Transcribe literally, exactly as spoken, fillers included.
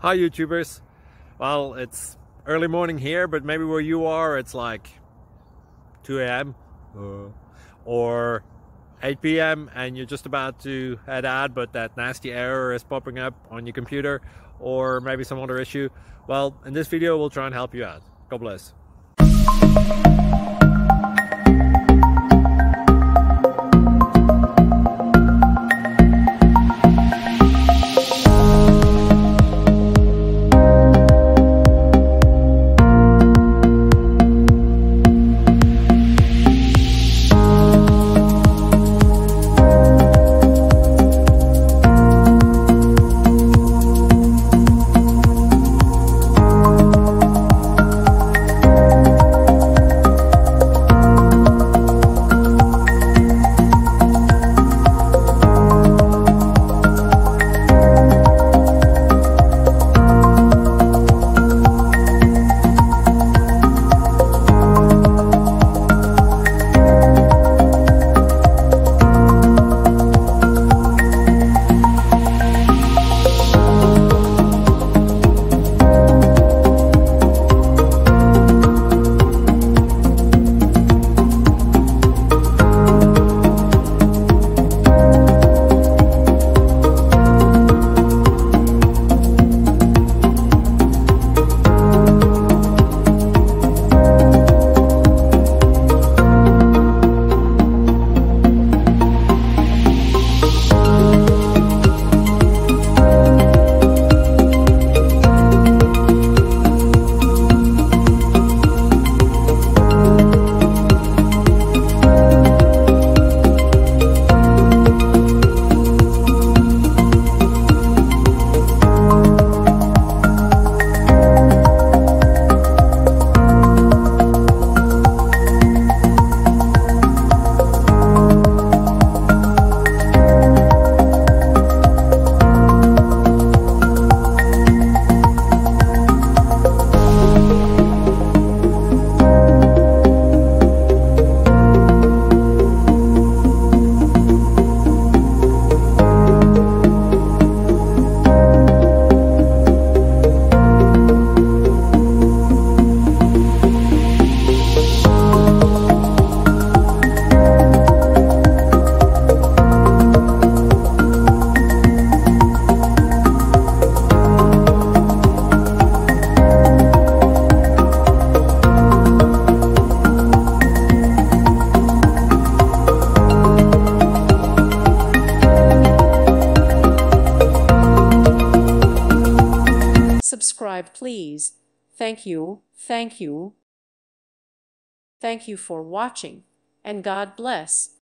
Hi YouTubers. Well, it's early morning here, but maybe where you are it's like two A M uh, or eight P M and you're just about to head out, but that nasty error is popping up on your computer, or maybe some other issue. Well, in this video we'll try and help you out. God bless. Subscribe, please. Thank you, thank you. Thank you for watching, and God bless.